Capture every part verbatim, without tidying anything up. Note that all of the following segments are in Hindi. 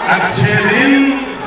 अच्छे दिन।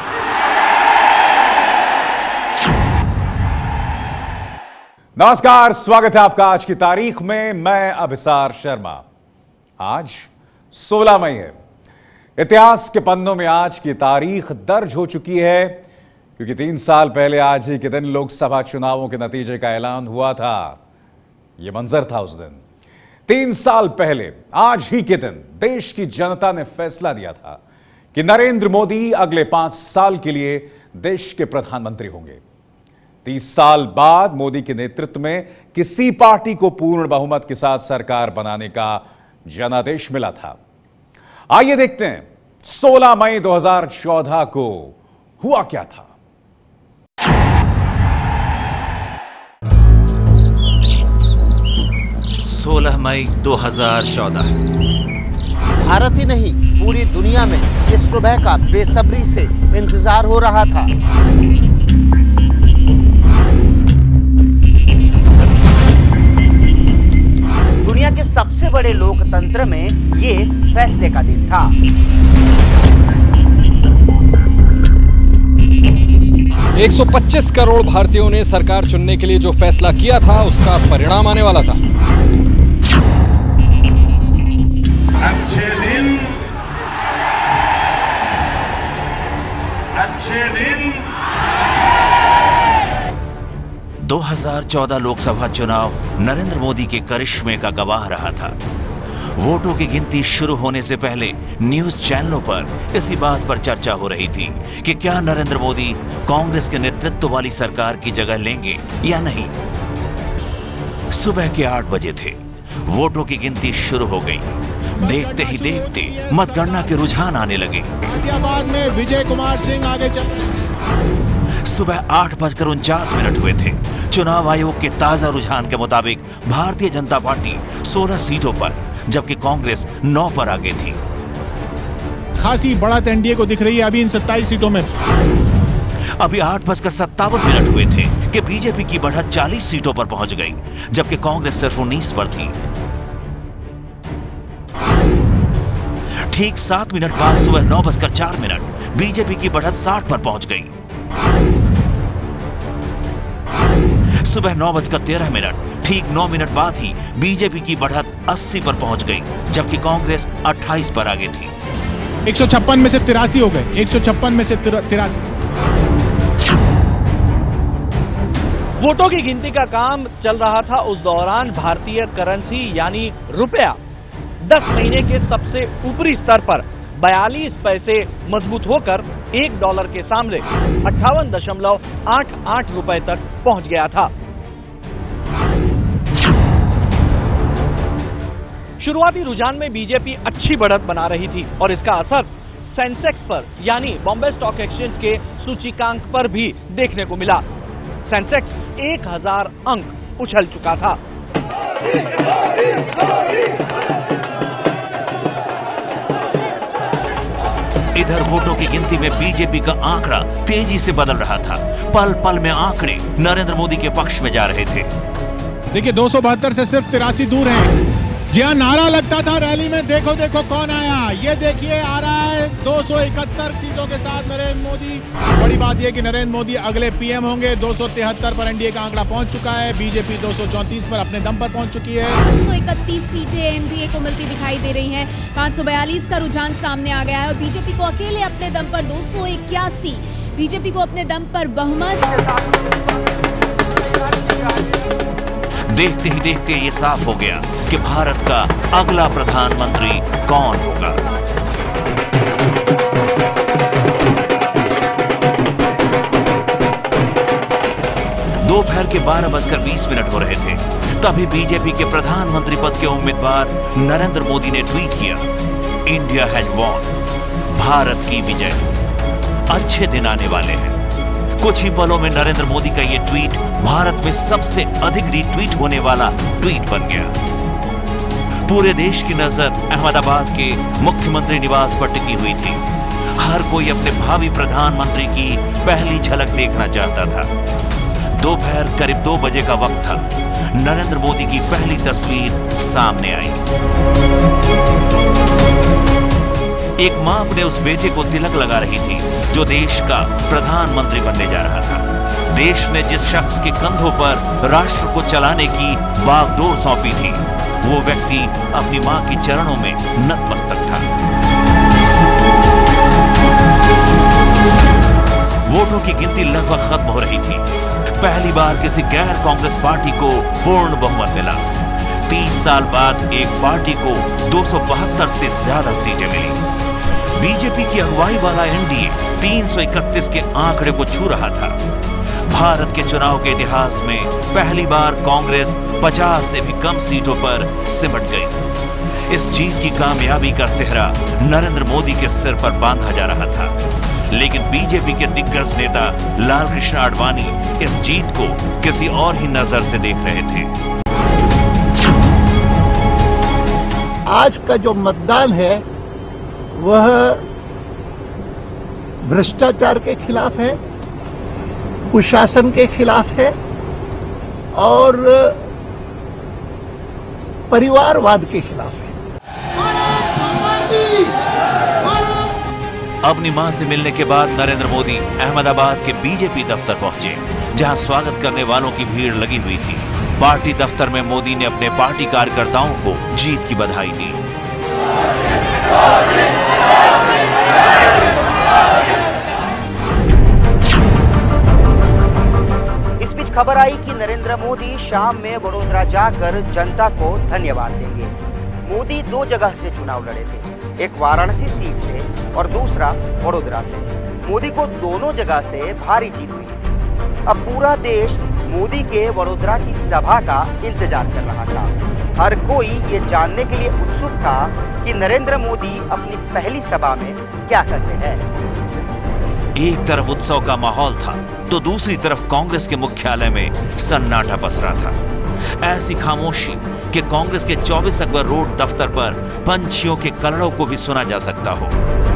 नमस्कार, स्वागत है आपका आज की तारीख में। मैं अभिसार शर्मा। आज सोलह मई है। इतिहास के पन्नों में आज की तारीख दर्ज हो चुकी है, क्योंकि तीन साल पहले आज ही के दिन लोकसभा चुनावों के नतीजे का ऐलान हुआ था। यह मंजर था उस दिन। तीन साल पहले आज ही के दिन देश की जनता ने फैसला दिया था कि नरेंद्र मोदी अगले पांच साल के लिए देश के प्रधानमंत्री होंगे। तीस साल बाद मोदी के नेतृत्व में किसी पार्टी को पूर्ण बहुमत के साथ सरकार बनाने का जनादेश मिला था। आइए देखते हैं सोलह मई दो हज़ार चौदह को हुआ क्या था। सोलह मई दो हज़ार चौदह। भारत ही नहीं, पूरी दुनिया में इस सुबह का बेसब्री से इंतजार हो रहा था। दुनिया के सबसे बड़े लोकतंत्र में ये फैसले का दिन था। एक सौ पच्चीस करोड़ भारतीयों ने सरकार चुनने के लिए जो फैसला किया था, उसका परिणाम आने वाला था। अच्छे दिन, अच्छे दिन। दो हज़ार चौदह लोकसभा चुनाव नरेंद्र मोदी के करिश्मे का गवाह रहा था। वोटों की गिनती शुरू होने से पहले न्यूज चैनलों पर इसी बात पर चर्चा हो रही थी कि क्या नरेंद्र मोदी कांग्रेस के नेतृत्व वाली सरकार की जगह लेंगे या नहीं। सुबह के आठ बजे थे। वोटों की गिनती शुरू हो गई। देखते ही देखते मतगणना के रुझान आने लगे। गाजियाबाद में विजय कुमार सिंह आगे चल। सुबह आठ बजकर उनचास मिनट हुए थे। चुनाव आयोग के ताजा रुझान के मुताबिक भारतीय जनता पार्टी सोलह सीटों पर, जबकि कांग्रेस नौ पर आगे थी। खासी बढ़त एनडीए को दिख रही है अभी इन सत्ताईस सीटों में। अभी आठ बजकर सत्तावन मिनट हुए थे कि बीजेपी की बढ़त चालीस सीटों पर पहुंच गई, जबकि कांग्रेस सिर्फ उन्नीस पर थी। ठीक सात मिनट बाद सुबह नौ बजकर चार मिनट बीजेपी की बढ़त साठ पर पहुंच गई। सुबह नौ बजकर तेरह मिनट ठीक नौ मिनट बाद ही बीजेपी की बढ़त अस्सी पर पहुंच गई, जबकि कांग्रेस अट्ठाईस पर आगे थी। एक सौ छप्पन में से तिरासी हो गए। एक सौ छप्पन में से तिरासी। वोटों की गिनती का काम चल रहा था। उस दौरान भारतीय करेंसी यानी रुपया दस महीने के सबसे ऊपरी स्तर पर बयालीस पैसे मजबूत होकर एक डॉलर के सामने अट्ठावन दशमलव आठ आठ रुपए तक पहुंच गया था। शुरुआती रुझान में बीजेपी अच्छी बढ़त बना रही थी और इसका असर सेंसेक्स पर यानी बॉम्बे स्टॉक एक्सचेंज के सूचकांक पर भी देखने को मिला। सेंसेक्स एक हजार अंक उछल चुका था। इधर वोटों की गिनती में बीजेपी का आंकड़ा तेजी से बदल रहा था। पल पल में आंकड़े नरेंद्र मोदी के पक्ष में जा रहे थे। देखिए दो सौ बहत्तर से सिर्फ तिरासी दूर हैं। जी हाँ, नारा लगता था रैली में, देखो देखो कौन आया। ये देखिए आ रहा है दो सौ इकहत्तर सीटों के साथ नरेंद्र मोदी। बड़ी बात यह कि नरेंद्र मोदी अगले पीएम होंगे। दो सौ तिहत्तर पर एनडीए का आंकड़ा पहुंच चुका है। बीजेपी दो सौ चौंतीस पर अपने दम पर पहुंच चुकी है। दो सौ इकतीस सीटें एनडीए को मिलती दिखाई दे रही हैं। पाँच सौ बयालीस का रुझान सामने आ गया है और बीजेपी को अकेले अपने दम पर दो सौ इक्यासी, बीजेपी को अपने दम पर बहुमत। देखते ही देखते ये साफ हो गया कि भारत का अगला प्रधानमंत्री कौन होगा। दोपहर के बारह बजकर बीस मिनट हो रहे थे। तभी बीजेपी के प्रधानमंत्री पद के उम्मीदवार नरेंद्र मोदी ने ट्वीट किया, इंडिया हैज वॉन, भारत की विजय, अच्छे दिन आने वाले हैं। कुछ ही पलों में नरेंद्र मोदी का यह ट्वीट भारत में सबसे अधिक रीट्वीट होने वाला ट्वीट बन गया। पूरे देश की नजर अहमदाबाद के मुख्यमंत्री निवास पर टिकी हुई थी। हर कोई अपने भावी प्रधानमंत्री की पहली झलक देखना चाहता था। दोपहर करीब दो बजे का वक्त था। नरेंद्र मोदी की पहली तस्वीर सामने आई। एक मां अपने उस बेटे को तिलक लगा रही थी जो देश का प्रधानमंत्री बनने जा रहा था। देश ने जिस शख्स के कंधों पर राष्ट्र को चलाने की बागडोर सौंपी थी, वो व्यक्ति अपनी मां के चरणों में नतमस्तक था। वोटों की गिनती लगभग खत्म हो रही थी। पहली बार किसी गैर कांग्रेस पार्टी को पूर्ण बहुमत मिला। तीस साल बाद एक पार्टी को दो सौ बहत्तर से ज्यादा सीटें मिली। बीजेपी की अगुवाई वाला एनडीए तीन सौ इकतीस के आंकड़े को छू रहा था। भारत के चुनाव के इतिहास में पहली बार कांग्रेस पचास से भी कम सीटों पर सिमट गई। इस जीत की कामयाबी का सेहरा नरेंद्र मोदी के सिर पर बांधा जा रहा था, लेकिन बीजेपी के दिग्गज नेता लालकृष्ण आडवाणी इस जीत को किसी और ही नजर से देख रहे थे। आज का जो मतदान है वह भ्रष्टाचार के खिलाफ है, कुशासन के खिलाफ है और परिवारवाद के खिलाफ है। अपनी मां से मिलने के बाद नरेंद्र मोदी अहमदाबाद के बीजेपी दफ्तर पहुंचे, जहां स्वागत करने वालों की भीड़ लगी हुई थी। पार्टी दफ्तर में मोदी ने अपने पार्टी कार्यकर्ताओं को जीत की बधाई दी। इस बीच खबर आई कि नरेंद्र मोदी शाम में वडोदरा जाकर जनता को धन्यवाद देंगे। मोदी दो जगह से चुनाव लड़े थे, एक वाराणसी सीट से और दूसरा वडोदरा से। मोदी को दोनों जगह से भारी जीत मिली थी। अब पूरा देश मोदी के वडोदरा की सभा का इंतजार कर रहा था। हर कोई ये जानने के लिए उत्सुक था कि नरेंद्र मोदी अपनी पहली सभा में क्या कहते हैं। एक तरफ उत्सव का माहौल था तो दूसरी तरफ कांग्रेस के मुख्यालय में सन्नाटा पसरा था। ऐसी खामोशी कि कांग्रेस के चौबीस अकबर रोड दफ्तर पर पंछियों के कलरव को भी सुना जा सकता हो।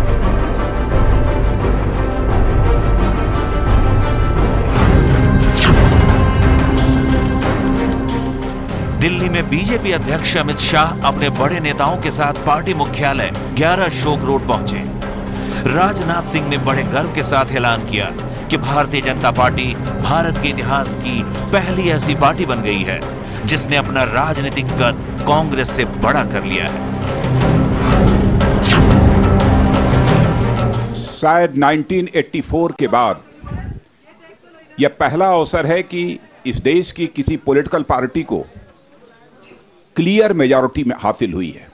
दिल्ली में बीजेपी अध्यक्ष अमित शाह अपने बड़े नेताओं के साथ पार्टी मुख्यालय ग्यारह अशोक रोड पहुंचे। राजनाथ सिंह ने बड़े गर्व के साथ ऐलान किया कि भारतीय जनता पार्टी भारत के इतिहास की पहली ऐसी पार्टी बन गई है जिसने अपना राजनीतिक कद कांग्रेस से बड़ा कर लिया है। शायद उन्नीस सौ चौरासी के बाद यह पहला अवसर है कि इस देश की किसी पॉलिटिकल पार्टी को क्लियर मेजॉरिटी में हासिल हुई है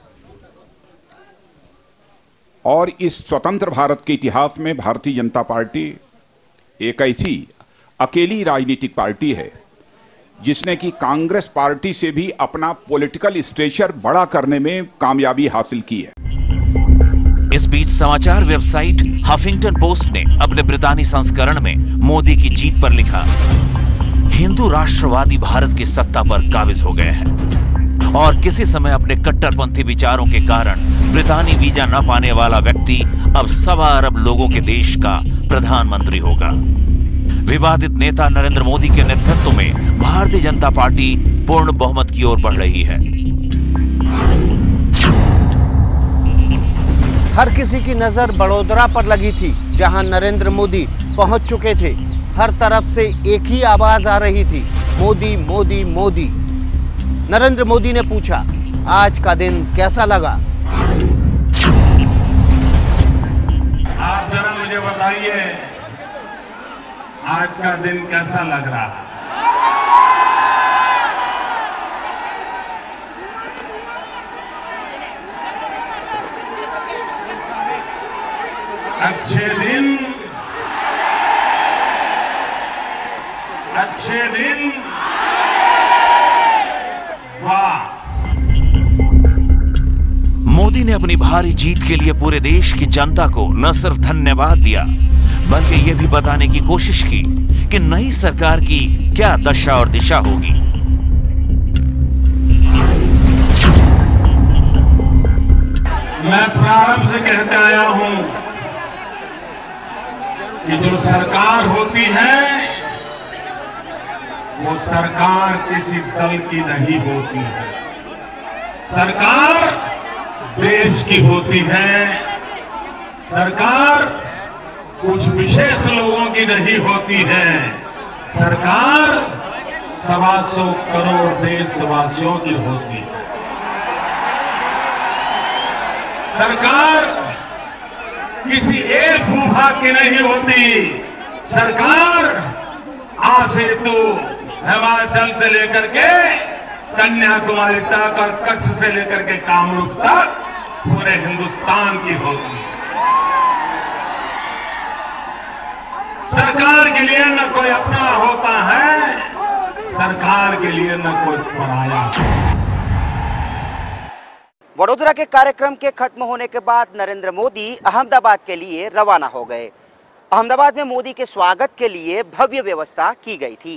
और इस स्वतंत्र भारत के इतिहास में भारतीय जनता पार्टी एक ऐसी अकेली राजनीतिक पार्टी है जिसने कि कांग्रेस पार्टी से भी अपना पॉलिटिकल स्टेचर बड़ा करने में कामयाबी हासिल की है। इस बीच समाचार वेबसाइट हफिंगटन पोस्ट ने अपने ब्रितानी संस्करण में मोदी की जीत पर लिखा, हिंदू राष्ट्रवादी भारत की सत्ता पर काबिज हो गए हैं और किसी समय अपने कट्टरपंथी विचारों के कारण ब्रितानी वीजा न पाने वाला व्यक्ति अब सवा अरब लोगों के देश का प्रधानमंत्री होगा। विवादित नेता नरेंद्र मोदी के नेतृत्व में भारतीय जनता पार्टी पूर्ण बहुमत की ओर बढ़ रही है। हर किसी की नजर बड़ोदरा पर लगी थी, जहां नरेंद्र मोदी पहुंच चुके थे। हर तरफ से एक ही आवाज आ रही थी, मोदी मोदी मोदी। नरेंद्र मोदी ने पूछा, आज का दिन कैसा लगा? आप जरा मुझे बताइए, आज का दिन कैसा लग रहा है? अच्छे दिन, अच्छे दिन, वाह। मोदी ने अपनी भारी जीत के लिए पूरे देश की जनता को न सिर्फ धन्यवाद दिया बल्कि यह भी बताने की कोशिश की कि नई सरकार की क्या दशा और दिशा होगी। मैं प्रारंभ से कहते आया हूं कि जो सरकार होती है वो सरकार किसी दल की नहीं होती है। सरकार देश की होती है सरकार कुछ विशेष लोगों की नहीं होती है, सरकार सवा सौ करोड़ देशवासियों की होती है। सरकार किसी एक भूभाग की नहीं होती, सरकार आ सेतु हिमाचल से लेकर के कन्याकुमारी तक और कच्छ से लेकर के कामरूप तक पूरे हिंदुस्तान की होती है। सरकार के लिए न कोई अपना होता है, सरकार के लिए न कोई पराया। वडोदरा के कार्यक्रम के खत्म होने के बाद नरेंद्र मोदी अहमदाबाद के लिए रवाना हो गए। अहमदाबाद में मोदी के स्वागत के लिए भव्य व्यवस्था की गई थी।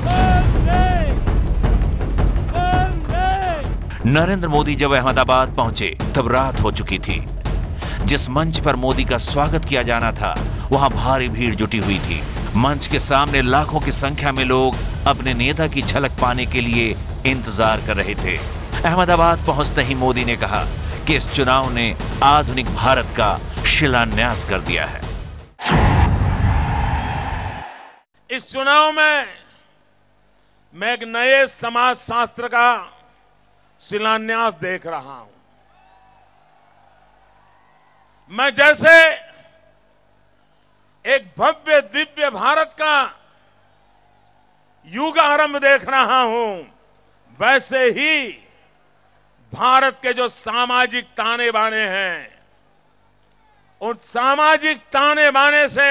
नरेंद्र मोदी जब अहमदाबाद पहुंचे तब रात हो चुकी थी। जिस मंच पर मोदी का स्वागत किया जाना था वहां भारी भीड़ जुटी हुई थी। मंच के सामने लाखों की संख्या में लोग अपने नेता की झलक पाने के लिए इंतजार कर रहे थे। अहमदाबाद पहुंचते ही मोदी ने कहा कि इस चुनाव ने आधुनिक भारत का शिलान्यास कर दिया है। इस चुनाव में मैं एक नए समाज शास्त्र का शिलान्यास देख रहा हूं। मैं जैसे एक भव्य दिव्य भारत का युग आरंभ देख रहा हूं, वैसे ही भारत के जो सामाजिक ताने बाने हैं, उन सामाजिक ताने बाने से,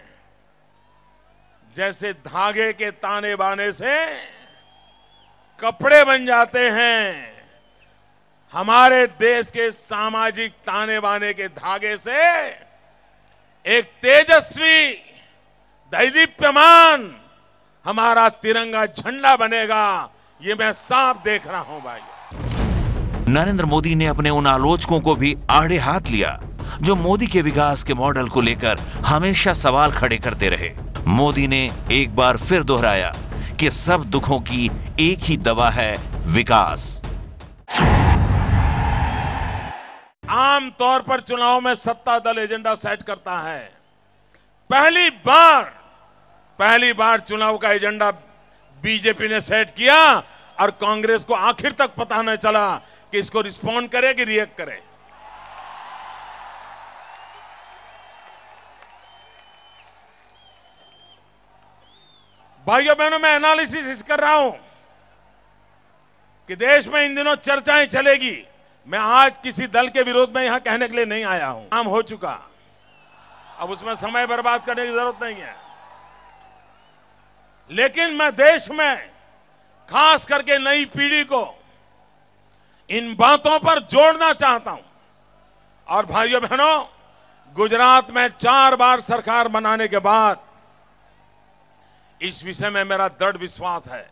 जैसे धागे के ताने बाने से कपड़े बन जाते हैं, हमारे देश के सामाजिक ताने बाने के धागे से एक तेजस्वी दैदीप्यमान हमारा तिरंगा झंडा बनेगा, ये मैं साफ देख रहा हूं भाई। नरेंद्र मोदी ने अपने उन आलोचकों को भी आड़े हाथ लिया जो मोदी के विकास के मॉडल को लेकर हमेशा सवाल खड़े करते रहे। मोदी ने एक बार फिर दोहराया कि सब दुखों की एक ही दवा है, विकास। आम तौर पर चुनाव में सत्ता दल एजेंडा सेट करता है। पहली बार पहली बार चुनाव का एजेंडा बीजेपी ने सेट किया और कांग्रेस को आखिर तक पता न चला कि इसको रिस्पॉन्ड करे कि रिएक्ट करे। भाइयों बहनों, मैं एनालिसिस कर रहा हूं कि देश में इन दिनों चर्चाएं चलेगी। मैं आज किसी दल के विरोध में यहां कहने के लिए नहीं आया हूं। काम हो चुका, अब उसमें समय बर्बाद करने की जरूरत नहीं है। लेकिन मैं देश में खास करके नई पीढ़ी को इन बातों पर जोड़ना चाहता हूं। और भाइयों बहनों, गुजरात में चार बार सरकार बनाने के बाद इस विषय में मेरा दृढ़ विश्वास है,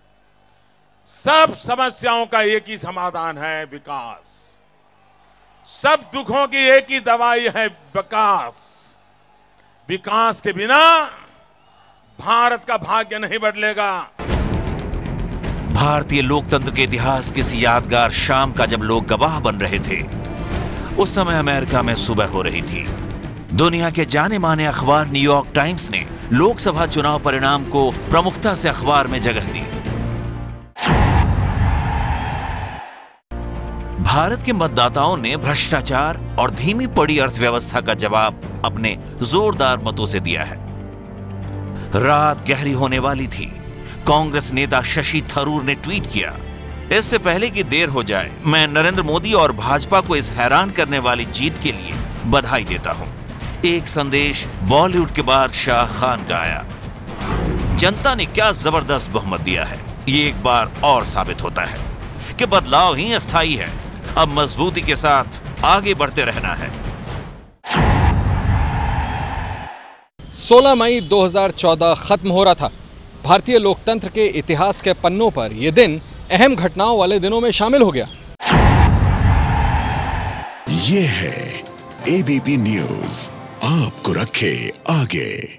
सब समस्याओं का एक ही समाधान है, विकास। सब दुखों की एक ही दवाई है, विकास। विकास के बिना भारत का भाग्य नहीं बदलेगा। भारतीय लोकतंत्र के इतिहास की इस यादगार शाम का जब लोग गवाह बन रहे थे, उस समय अमेरिका में सुबह हो रही थी। दुनिया के जाने माने अखबार न्यूयॉर्क टाइम्स ने लोकसभा चुनाव परिणाम को प्रमुखता से अखबार में जगह दी। भारत के मतदाताओं ने भ्रष्टाचार और धीमी पड़ी अर्थव्यवस्था का जवाब अपने जोरदार मतों से दिया है। रात गहरी होने वाली थी। कांग्रेस नेता शशि थरूर ने ट्वीट किया, इससे पहले कि देर हो जाए, मैं नरेंद्र मोदी और भाजपा को इस हैरान करने वाली जीत के लिए बधाई देता हूं। एक संदेश बॉलीवुड के बाद शाह खान का आया। जनता ने क्या जबरदस्त बहुमत दिया है, ये एक बार और साबित होता है कि बदलाव ही अस्थायी है। अब मजबूती के साथ आगे बढ़ते रहना है। सोलह मई दो हज़ार चौदह खत्म हो रहा था। भारतीय लोकतंत्र के इतिहास के पन्नों पर यह दिन अहम घटनाओं वाले दिनों में शामिल हो गया। ये है एबीपी न्यूज, आपको रखे आगे।